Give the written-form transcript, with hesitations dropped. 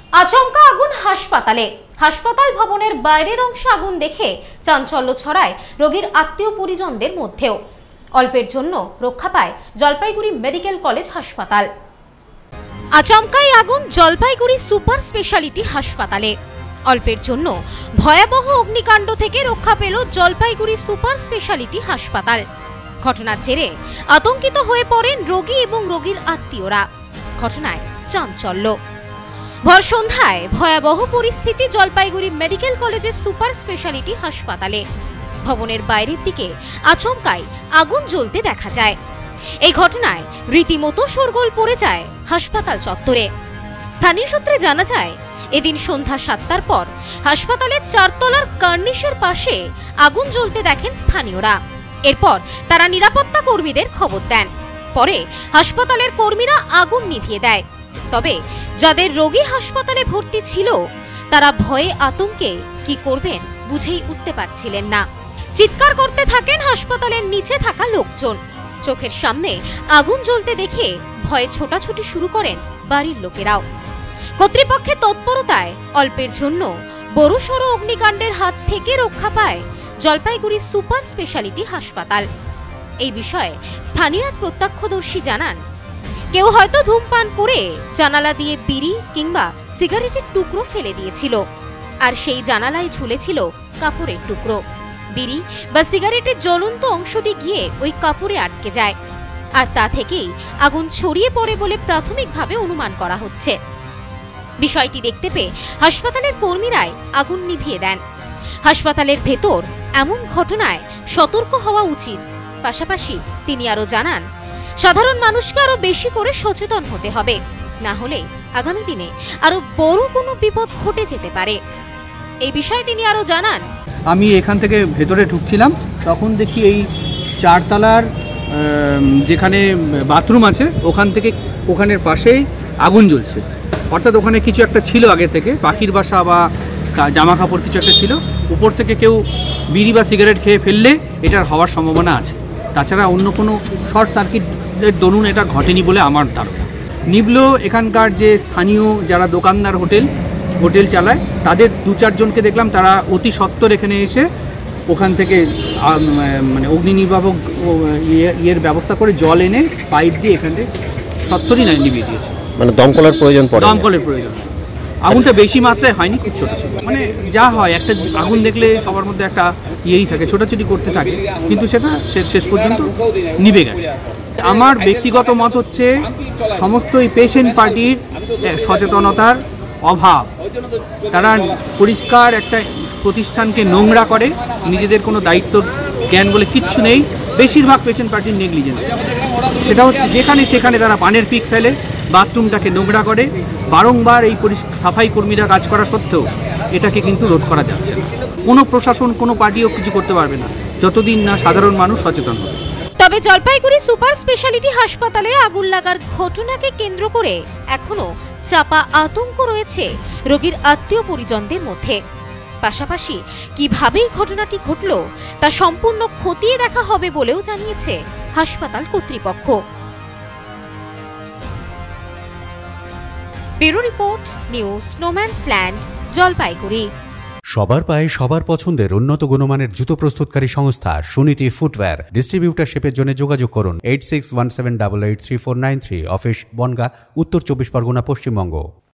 আচমকা আগুন হাসপাতালে। হাসপাতাল ভবনের বাইরের অংশে আগুন দেখে চাঞ্চল্য ছড়ায় রোগীর আত্মীয় পরিজনদের মধ্যেও। অল্পের জন্য রক্ষা পায় জলপাইগুড়ি মেডিকেল কলেজ হাসপাতাল। আচমকাই আগুন জলপাইগুড়ি সুপার স্পেশালিটি হাসপাতালে। অল্পের জন্য ভয়াবহ অগ্নিকাণ্ড থেকে রক্ষা পেল জলপাইগুড়ি সুপার স্পেশালিটি হাসপাতাল। ঘটনার জেরে আতঙ্কিত হয়ে পড়েন রোগী এবং রোগীর আত্মীয়রা। ঘটনায় চাঞ্চল্য। ভর সন্ধ্যায় ভয়াবহ পরিস্থিতি জলপাইগুড়ি মেডিকেল কলেজের সুপার স্পেশালিটি হাসপাতালে। ভবনের বাইরের দিকে আচমকাই আগুন জ্বলতে দেখা যায়। এই ঘটনায় রীতিমতো শোরগোল পড়ে যায় হাসপাতাল চত্বরে। স্থানীয় সূত্রে জানা যায়, এদিন সন্ধ্যা 7টার পর হাসপাতালের 4 তলার কার্নিশের পাশে আগুন জ্বলতে দেখেন স্থানীয়রা। এরপর তারা নিরাপত্তা কর্মীদের খবর দেন। পরে হাসপাতালের কর্মীরা আগুন নিভিয়ে দেয়। তবে যাদের রোগী হাসপাতালে ভর্তি ছিল তারা ভয়ে আতঙ্কে কি করবেন বুঝেই উঠতে পারছিলেন না। চিৎকার করতে থাকেন হাসপাতালের নিচে থাকা লোকজন। চোখের সামনে আগুন জ্বলতে দেখে ভয়ে ছোটাছুটি শুরু করেন বাড়ির লোকেরাও। কর্তৃপক্ষের তৎপরতায় অল্পের জন্য বড়সড় অগ্নিকাণ্ডের হাত থেকে রক্ষা পায় জলপাইগুড়ি সুপার স্পেশালিটি হাসপাতাল। এই বিষয়ে স্থানীয় এক প্রত্যক্ষদর্শী জানান, কেউ হয়তো ধূমপান করে জানালা দিয়ে বিড়ি কিংবা সিগারেটের টুকরো ফেলে দিয়েছিল, আর সেই জানালায় ঝুলেছিল কাপড়ের টুকরো। বিড়ি বা সিগারেটের জ্বলন্ত অংশটি গিয়ে ওই কাপড়ে আটকে যায়, আর তা থেকেই আগুন ছড়িয়ে পড়ে বলে প্রাথমিকভাবে অনুমান করা হচ্ছে। বিষয়টি দেখতে পেয়ে হাসপাতালের কর্মীরাই আগুন নিভিয়ে দেন। হাসপাতালের ভেতর এমন ঘটনায় সতর্ক হওয়া উচিত। পাশাপাশি তিনি আরো জানান, সাধারণ মানুষকে আরো বেশি করে সচেতন হতে হবে, না হলে আগামী দিনে আরো বড় কোনো বিপদ ঘটে যেতে পারে। এই বিষয়ে তিনি আরো জানান, আমি এখান থেকে ভেতরে ঢুকছিলাম, তখন দেখি এই 4 তলার যেখানে বাথরুম আছে ওখানের পাশেই আগুন জ্বলছে। অর্থাৎ ওখানে কিছু একটা ছিল আগে থেকে, পাখির বাসা বা জামা কাপড় কিছু একটা ছিল। উপর থেকে কেউ বিড়ি বা সিগারেট খেয়ে ফেললে এটার হওয়ার সম্ভাবনা আছে। তাছাড়া অন্য কোনো শর্ট সার্কিটের দরুন এটা ঘটেনি বলে আমার ধারণা। নিবলো এখানকার যে স্থানীয় যারা দোকানদার হোটেল চালায় তাদের 2-4 জনকে দেখলাম, তারা অতি সত্বর এখানে এসে ওখান থেকে মানে অগ্নি নির্বাপক ইয়ের ব্যবস্থা করে জল এনে পাইপ দিয়ে এখানে সত্তরই নিভিয়ে দিয়েছে। মানে দমকলের প্রয়োজন। আগুনটা বেশি মাত্রায় হয়নি, খুব ছোট ছিল। মানে যা হয়, একটা আগুন দেখলে সবার মধ্যে একটা ইয়েই থাকে, ছোটাছুটি করতে থাকে, কিন্তু সেটা শেষ পর্যন্ত নিভে গেছে। আমার ব্যক্তিগত মত হচ্ছে সমস্ত এই পেশেন্ট পার্টির সচেতনতার অভাব। তারা পরিষ্কার একটা প্রতিষ্ঠানকে নোংরা করে, নিজেদের কোনো দায়িত্ব জ্ঞান বলে কিচ্ছু নেই। বেশিরভাগ পেশেন্ট পার্টির নেগলিজেন্স। সেটা হচ্ছে যেখানে সেখানে তারা পানের পিক ফেলে, বাথরুমটাকে নোংরা করে। বারংবার এই সাফাই কর্মীরা কাজ করা সত্ত্বেও এটাকে কিন্তু রোধ করা যাচ্ছে না। কোনো প্রশাসন, কোনো পার্টিও কিছু করতে পারবে না যতদিন না সাধারণ মানুষ সচেতন হবে। তবে জলপাইগুড়ি সুপার স্পেশালিটি হাসপাতালে আগুন লাগার ঘটনাকে কেন্দ্র করে এখনো চাপা আতঙ্ক রয়েছে রোগীর আত্মীয় পরিজনদের মধ্যে। পাশাপাশি কিভাবে ঘটনাটি ঘটল তা সম্পূর্ণ খতিয়ে দেখা হবে বলেও জানিয়েছে হাসপাতাল কর্তৃপক্ষ। ব্যুরো রিপোর্ট, নিউজ স্নোম্যান্সল্যান্ড, জলপাইগুড়ি। সবার পায়ে সবার পছন্দের উন্নত গুণমানের জুতো প্রস্তুতকারী সংস্থা সুনীতি ফুটওয়্যার। ডিস্ট্রিবিউটারশিপের জন্য যোগাযোগ করুন 8617883493, অফিস বনগাঁ, উত্তর 24 পরগনা, পশ্চিমবঙ্গ।